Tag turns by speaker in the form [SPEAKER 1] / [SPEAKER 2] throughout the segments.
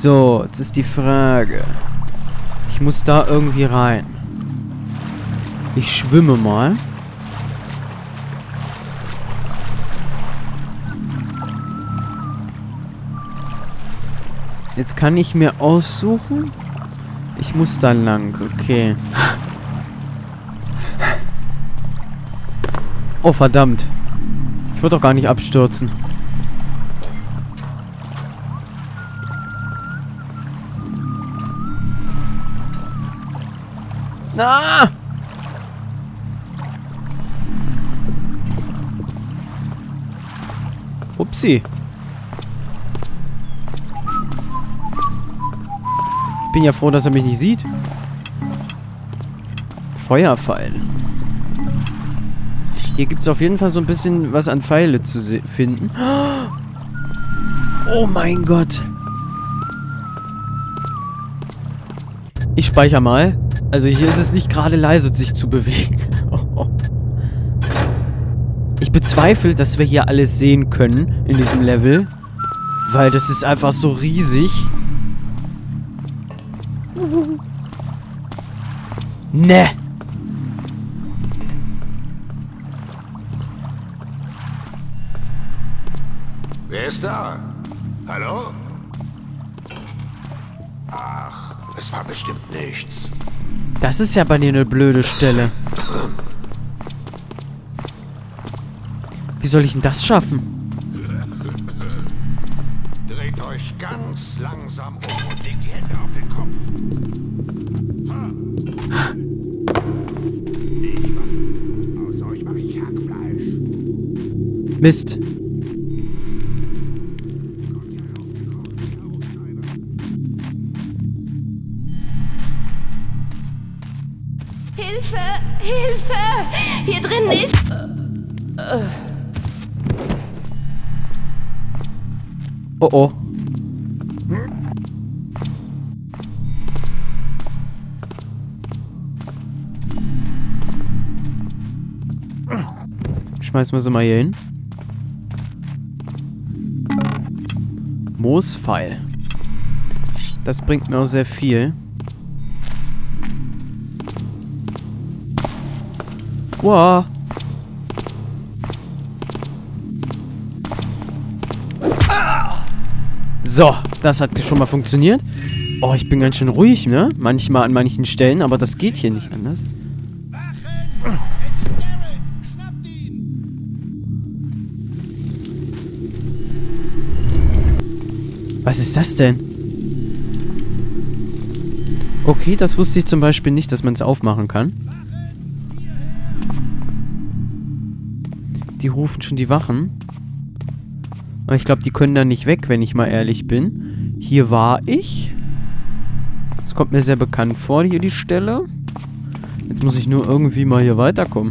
[SPEAKER 1] So, jetzt ist die Frage. Ich muss da irgendwie rein. Ich schwimme mal. Jetzt kann ich mir aussuchen. Ich muss da lang, okay. Oh, verdammt. Ich wollte doch gar nicht abstürzen. Na! Upsi. Ich bin ja froh, dass er mich nicht sieht. Feuerpfeil. Hier gibt es auf jeden Fall so ein bisschen was an Pfeile zu finden. Oh mein Gott. Ich speichere mal. Also hier ist es nicht gerade leise, sich zu bewegen. Ich bezweifle, dass wir hier alles sehen können in diesem Level. Weil das ist einfach so riesig. Ne.
[SPEAKER 2] Wer ist da? Hallo? Ach, es war bestimmt nichts.
[SPEAKER 1] Das ist ja bei dir eine blöde Stelle. Wie soll ich denn das schaffen?
[SPEAKER 2] Dreht euch ganz langsam um und legt die Hände auf den Kopf. Aus euch mache ich Hackfleisch.
[SPEAKER 1] Mist.
[SPEAKER 3] Hilfe! Hilfe! Hier drin ist...
[SPEAKER 1] Oh oh. Schmeißen wir sie mal hier hin. Moospfeil. Das bringt mir auch sehr viel. Wow. So, das hat schon mal funktioniert. Oh, ich bin ganz schön ruhig, ne? Manchmal an manchen Stellen, aber das geht hier nicht anders.
[SPEAKER 2] Es ist Garrett! Schnappt ihn!
[SPEAKER 1] Was ist das denn? Okay, das wusste ich zum Beispiel nicht, dass man es aufmachen kann. Die rufen schon die Wachen. Aber ich glaube, die können da nicht weg, wenn ich mal ehrlich bin. Hier war ich. Das kommt mir sehr bekannt vor, hier die Stelle. Jetzt muss ich nur irgendwie mal hier weiterkommen.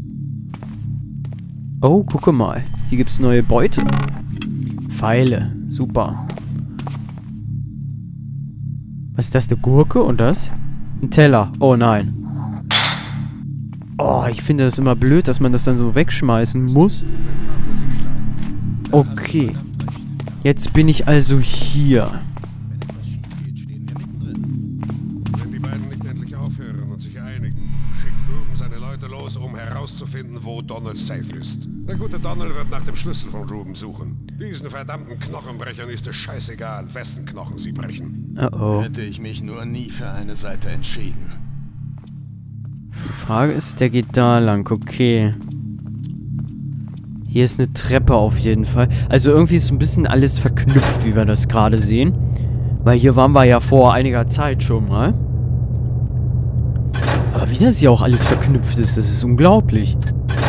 [SPEAKER 1] Oh, gucke mal. Hier gibt es neue Beute. Pfeile. Super. Was ist das? Eine Gurke und das? Ein Teller. Oh nein. Oh, ich finde das immer blöd, dass man das dann so wegschmeißen muss. Okay. Jetzt bin ich also hier.
[SPEAKER 2] Wenn die beiden nicht endlich aufhören und sich einigen, schickt Ruben seine Leute los, um herauszufinden, wo Donald safe ist. Der gute Donald wird nach dem Schlüssel von Ruben suchen. Diesen verdammten Knochenbrechern ist es scheißegal, wessen Knochen sie brechen.
[SPEAKER 1] Oh oh.
[SPEAKER 4] Hätte ich mich nur nie für eine Seite entschieden.
[SPEAKER 1] Die Frage ist, der geht da lang. Okay. Hier ist eine Treppe auf jeden Fall. Also irgendwie ist so ein bisschen alles verknüpft, wie wir das gerade sehen. Weil hier waren wir ja vor einiger Zeit schon mal. Aber wie das hier auch alles verknüpft ist, das ist unglaublich.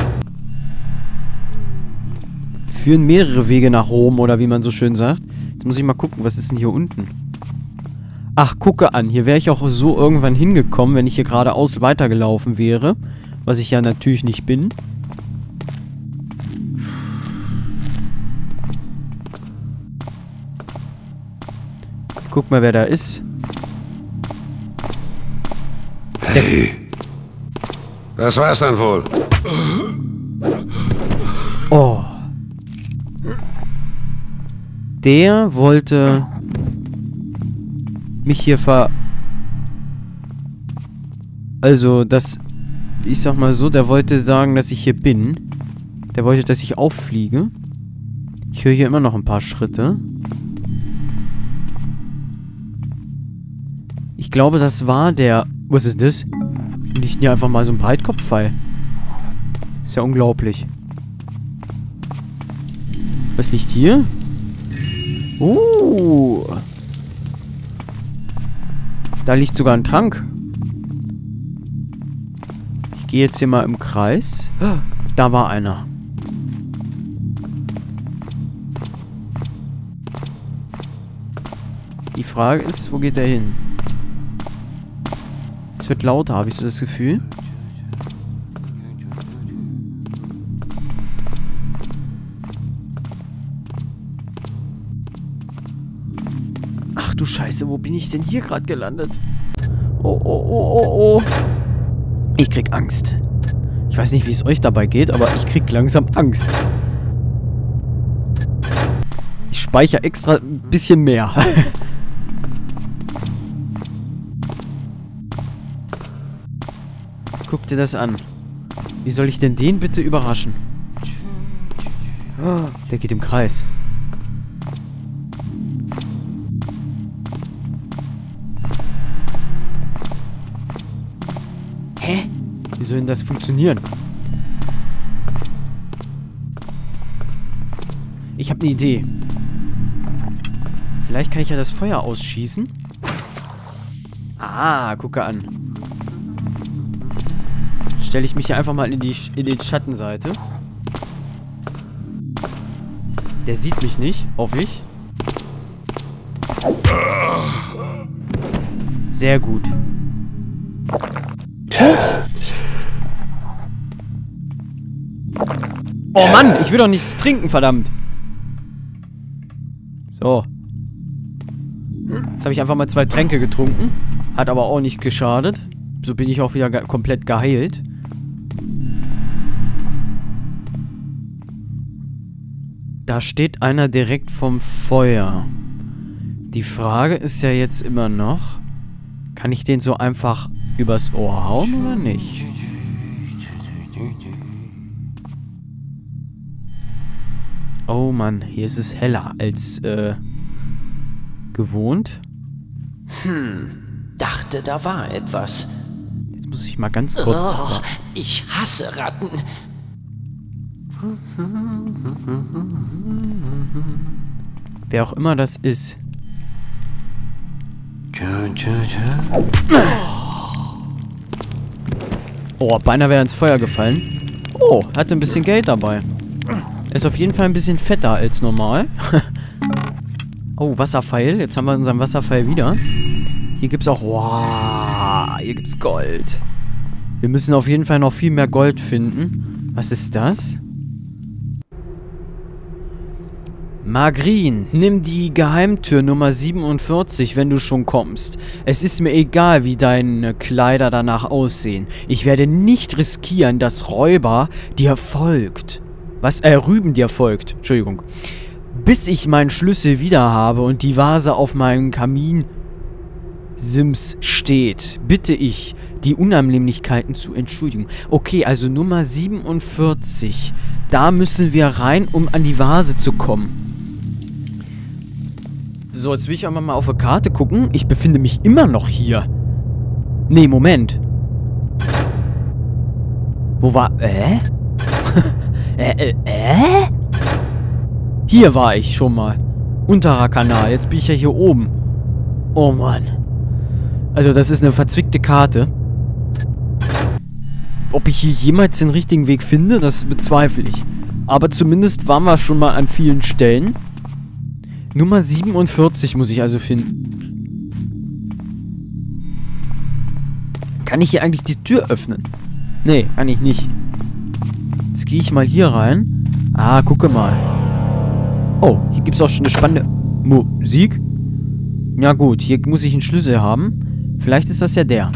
[SPEAKER 1] Führen mehrere Wege nach Rom, oder wie man so schön sagt. Jetzt muss ich mal gucken, was ist denn hier unten? Ach, gucke an. Hier wäre ich auch so irgendwann hingekommen, wenn ich hier geradeaus weitergelaufen wäre. Was ich ja natürlich nicht bin. Guck mal, wer da ist.
[SPEAKER 2] Hey. Das war's dann wohl.
[SPEAKER 1] Oh. Der wollte mich hier Also, das... Ich sag mal so, der wollte sagen, dass ich hier bin. Der wollte, dass ich auffliege. Ich höre hier immer noch ein paar Schritte. Ich glaube, das war der... Was ist das? Nicht hier einfach mal so ein Breitkopfpfeil. Ist ja unglaublich. Was liegt hier? Da liegt sogar ein Trank. Ich gehe jetzt hier mal im Kreis. Da war einer. Die Frage ist, wo geht der hin? Es wird lauter, habe ich so das Gefühl. Ach du Scheiße, wo bin ich denn hier gerade gelandet? Oh. Ich krieg Angst. Ich weiß nicht, wie es euch dabei geht, aber ich krieg langsam Angst. Ich speichere extra ein bisschen mehr. Guck dir das an. Wie soll ich denn den bitte überraschen? Oh, der geht im Kreis. Hä? Wie soll denn das funktionieren? Ich habe eine Idee. Vielleicht kann ich ja das Feuer ausschießen. Ah, gucke an. Stelle ich mich hier einfach mal in die Schattenseite. Der sieht mich nicht, hoffe ich. Sehr gut. Oh Mann, ich will doch nichts trinken, verdammt. So. Jetzt habe ich einfach mal 2 Tränke getrunken. Hat aber auch nicht geschadet. So bin ich auch wieder komplett geheilt. Da steht einer direkt vom Feuer. Die Frage ist ja jetzt immer noch, kann ich den so einfach übers Ohr hauen oder nicht? Oh Mann, hier ist es heller als gewohnt.
[SPEAKER 5] Dachte, da war etwas.
[SPEAKER 1] Jetzt muss ich mal ganz kurz...
[SPEAKER 5] Oh, ich hasse Ratten.
[SPEAKER 1] Wer auch immer das ist. Oh, beinahe wäre ins Feuer gefallen. Oh, hatte ein bisschen Geld dabei. Ist auf jeden Fall ein bisschen fetter als normal. Oh, Wasserpfeil. Jetzt haben wir unseren Wasserpfeil wieder. Hier gibt's auch... Wow, hier gibt's Gold. Wir müssen auf jeden Fall noch viel mehr Gold finden. Was ist das? Margrin, nimm die Geheimtür Nummer 47, wenn du schon kommst. Es ist mir egal, wie deine Kleider danach aussehen. Ich werde nicht riskieren, dass Räuber dir folgt. Rüben dir folgt. Entschuldigung. Bis ich meinen Schlüssel wieder habe und die Vase auf meinem Kaminsims steht, bitte ich, die Unannehmlichkeiten zu entschuldigen. Okay, also Nummer 47. Da müssen wir rein, um an die Vase zu kommen. So, jetzt will ich aber mal auf der Karte gucken. Ich befinde mich immer noch hier. Nee, Moment. Wo war... Hier war ich schon mal. Unterer Kanal. Jetzt bin ich ja hier oben. Oh Mann. Also das ist eine verzwickte Karte. Ob ich hier jemals den richtigen Weg finde, das bezweifle ich. Aber zumindest waren wir schon mal an vielen Stellen. Nummer 47 muss ich also finden. Kann ich hier eigentlich die Tür öffnen? Nee, kann ich nicht. Jetzt gehe ich mal hier rein. Ah, gucke mal. Oh, hier gibt es auch schon eine spannende Musik. Ja gut, hier muss ich einen Schlüssel haben. Vielleicht ist das ja der.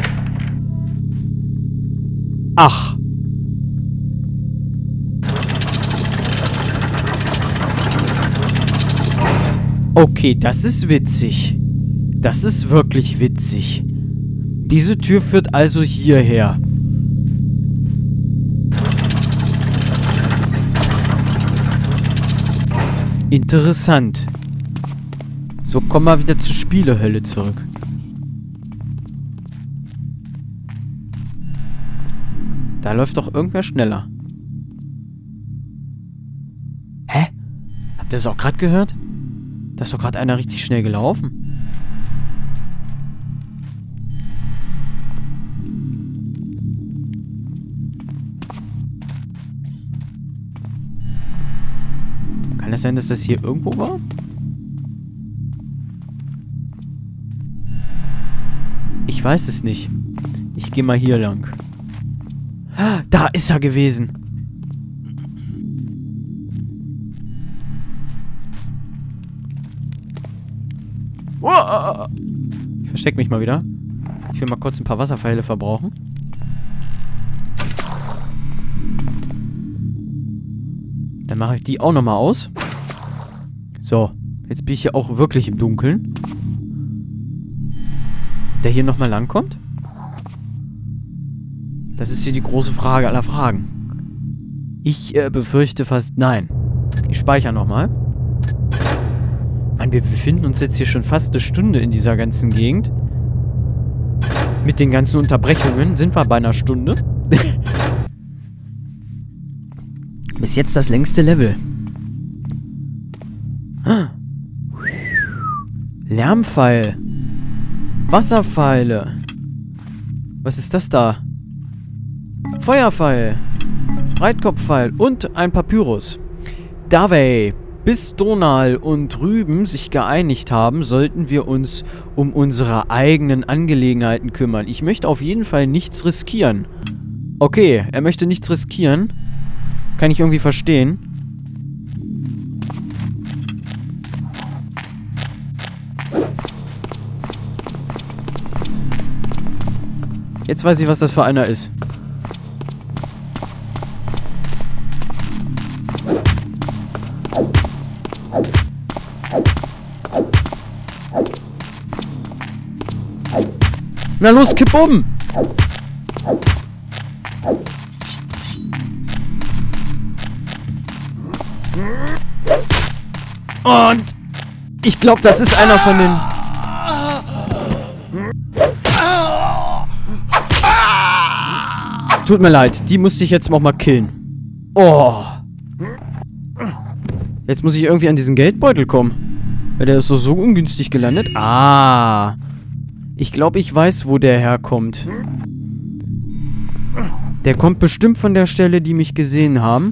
[SPEAKER 1] Ach. Okay, das ist witzig. Das ist wirklich witzig. Diese Tür führt also hierher. Interessant. So, komm mal wieder zur Spielehölle zurück. Da läuft doch irgendwer schneller. Hä? Habt ihr das auch gerade gehört? Da ist doch gerade einer richtig schnell gelaufen. Kann es sein, dass das hier irgendwo war? Ich weiß es nicht. Ich gehe mal hier lang. Da ist er gewesen. Ich verstecke mich mal wieder. Ich will mal kurz ein paar Wasserpfeile verbrauchen. Dann mache ich die auch nochmal aus. So. Jetzt bin ich hier auch wirklich im Dunkeln. Der hier nochmal langkommt? Das ist hier die große Frage aller Fragen. Ich befürchte fast nein. Ich speichere nochmal. Mann, wir befinden uns jetzt hier schon fast eine Stunde in dieser ganzen Gegend. Mit den ganzen Unterbrechungen sind wir bei einer Stunde. Bis jetzt das längste Level. Lärmpfeil. Wasserpfeile. Was ist das da? Feuerpfeil. Breitkopfpfeil und ein Papyrus. Davey, bis Donal und Rüben sich geeinigt haben, sollten wir uns um unsere eigenen Angelegenheiten kümmern. Ich möchte auf jeden Fall nichts riskieren. Okay, er möchte nichts riskieren. Kann ich irgendwie verstehen. Jetzt weiß ich, was das für einer ist. Na los, kipp um! Und ich glaube, das ist einer von den... Tut mir leid, die musste ich jetzt noch mal killen. Oh. Jetzt muss ich irgendwie an diesen Geldbeutel kommen. Weil der ist so ungünstig gelandet. Ah. Ich glaube, ich weiß, wo der herkommt. Der kommt bestimmt von der Stelle, die mich gesehen haben.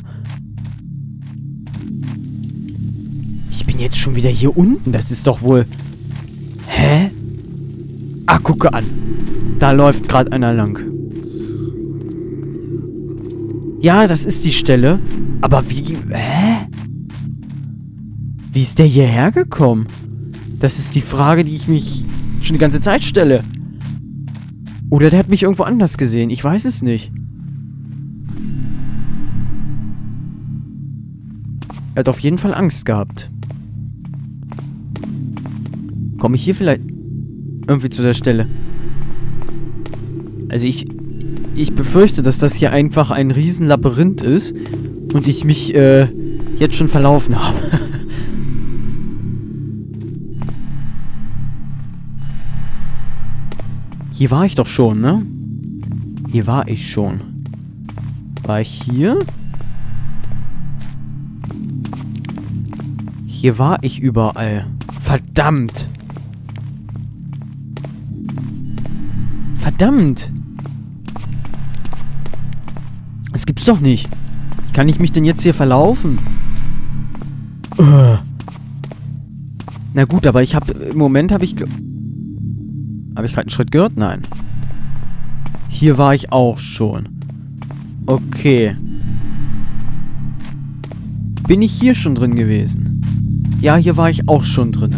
[SPEAKER 1] Ich bin jetzt schon wieder hier unten. Das ist doch wohl... Hä? Ah, gucke an. Da läuft gerade einer lang. Ja, das ist die Stelle. Aber wie... Hä? Wie ist der hierher gekommen? Das ist die Frage, die ich mich schon die ganze Zeit stelle. Oder der hat mich irgendwo anders gesehen. Ich weiß es nicht. Er hat auf jeden Fall Angst gehabt. Komme ich hier vielleicht irgendwie zu der Stelle? Also ich befürchte, dass das hier einfach ein Riesenlabyrinth ist und ich mich jetzt schon verlaufen habe. Hier war ich doch schon, ne? Hier war ich schon. War ich hier? Hier war ich überall. Verdammt! Verdammt! Das gibt's doch nicht. Wie kann ich mich denn jetzt hier verlaufen? Na gut, aber ich habe... Im Moment habe ich... Habe ich gerade einen Schritt gehört? Nein. Hier war ich auch schon. Okay. Bin ich hier schon drin gewesen? Ja, hier war ich auch schon drin.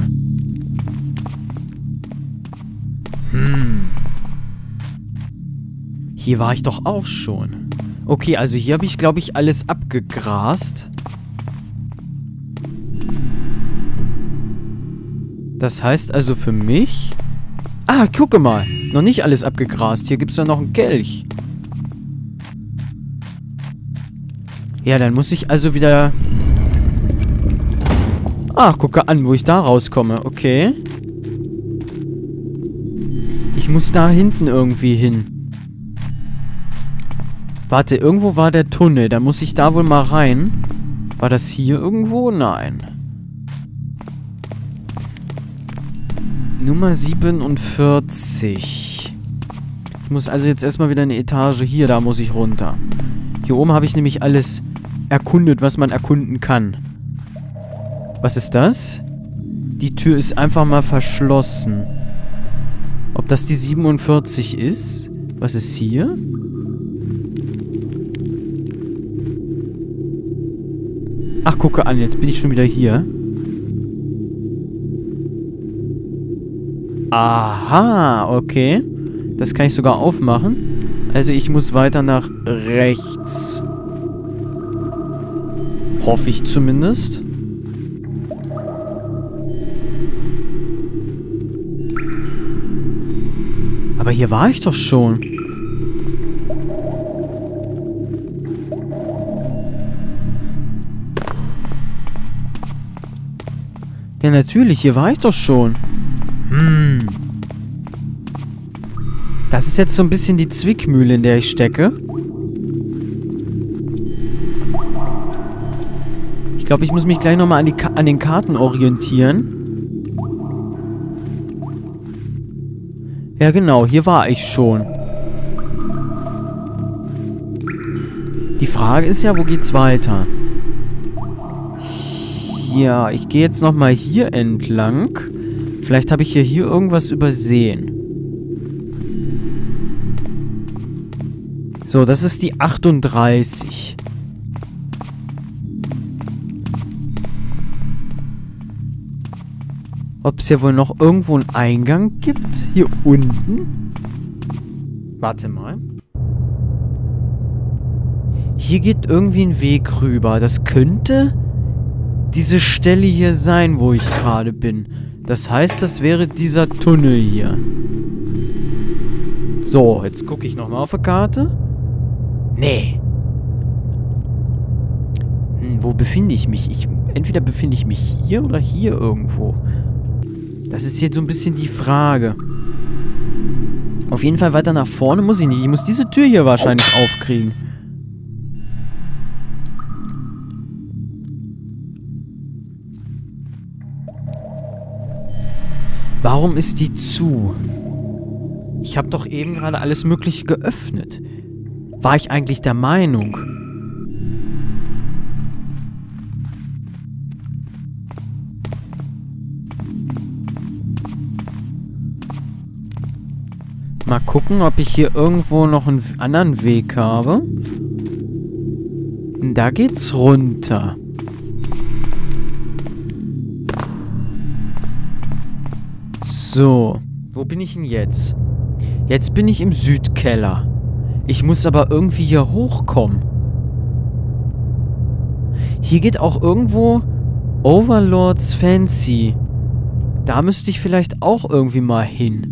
[SPEAKER 1] Hier war ich doch auch schon. Okay, also hier habe ich, glaube ich, alles abgegrast. Das heißt also für mich... Ah, gucke mal. Noch nicht alles abgegrast. Hier gibt es ja noch einen Kelch. Ja, dann muss ich also wieder... Ah, gucke an, wo ich da rauskomme. Okay. Ich muss da hinten irgendwie hin. Warte, irgendwo war der Tunnel. Da muss ich da wohl mal rein. War das hier irgendwo? Nein. Nummer 47. Ich muss also jetzt erstmal wieder eine Etage hier. Da muss ich runter. Hier oben habe ich nämlich alles erkundet, was man erkunden kann. Was ist das? Die Tür ist einfach mal verschlossen. Ob das die 47 ist? Was ist hier? Ach, gucke an, jetzt bin ich schon wieder hier. Aha, okay. Das kann ich sogar aufmachen. Also ich muss weiter nach rechts. Hoffe ich zumindest. Aber hier war ich doch schon. Ja, natürlich, hier war ich doch schon. Das ist jetzt so ein bisschen die Zwickmühle, in der ich stecke. Ich glaube, ich muss mich gleich nochmal an den Karten orientieren. Ja, genau, hier war ich schon. Die Frage ist ja, wo geht's weiter? Ja, ich gehe jetzt nochmal hier entlang. Vielleicht habe ich hier irgendwas übersehen. So, das ist die 38. Ob es hier wohl noch irgendwo einen Eingang gibt? Hier unten? Warte mal. Hier geht irgendwie ein Weg rüber. Das könnte diese Stelle hier sein, wo ich gerade bin. Das heißt, das wäre dieser Tunnel hier. So, jetzt gucke ich nochmal auf die Karte. Nee. Wo befinde ich mich? Entweder befinde ich mich hier oder hier irgendwo. Das ist jetzt so ein bisschen die Frage. Auf jeden Fall weiter nach vorne muss ich nicht. Ich muss diese Tür hier wahrscheinlich aufkriegen. Warum ist die zu? Ich habe doch eben gerade alles Mögliche geöffnet. War ich eigentlich der Meinung? Mal gucken, ob ich hier irgendwo noch einen anderen Weg habe. Da geht's runter. So, wo bin ich denn jetzt? Jetzt bin ich im Südkeller. Ich muss aber irgendwie hier hochkommen. Hier geht auch irgendwo Overlord's Fancy. Da müsste ich vielleicht auch irgendwie mal hin.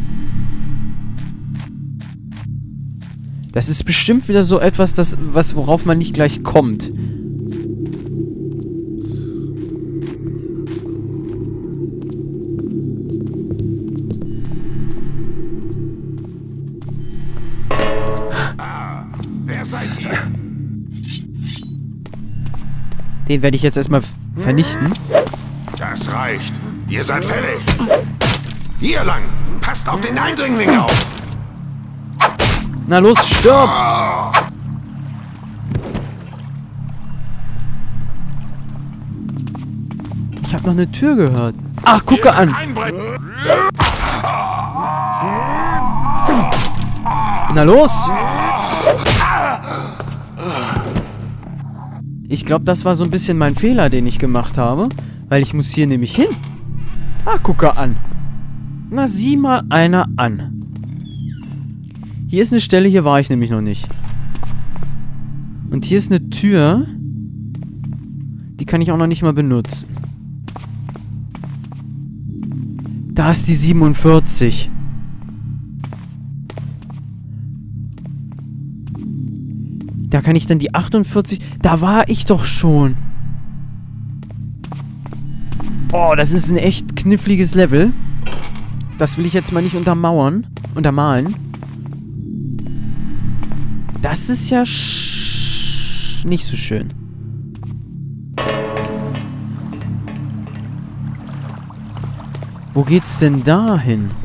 [SPEAKER 1] Das ist bestimmt wieder so etwas, worauf man nicht gleich kommt.
[SPEAKER 2] Wer seid ihr?
[SPEAKER 1] Den werde ich jetzt erstmal vernichten.
[SPEAKER 2] Das reicht. Ihr seid fällig. Hier lang. Passt auf den Eindringling auf.
[SPEAKER 1] Na los, stirb! Ich habe noch eine Tür gehört. Ach, gucke an! Na los! Ich glaube, das war so ein bisschen mein Fehler, den ich gemacht habe. Weil ich muss hier nämlich hin. Ah, gucke an. Na, sieh mal einer an. Hier ist eine Stelle, hier war ich nämlich noch nicht. Und hier ist eine Tür. Die kann ich auch noch nicht mal benutzen. Da ist die 47. Da kann ich dann die 48... Da war ich doch schon. Oh, das ist ein echt kniffliges Level. Das will ich jetzt mal nicht untermalen. Das ist ja nicht so schön. Wo geht's denn da hin?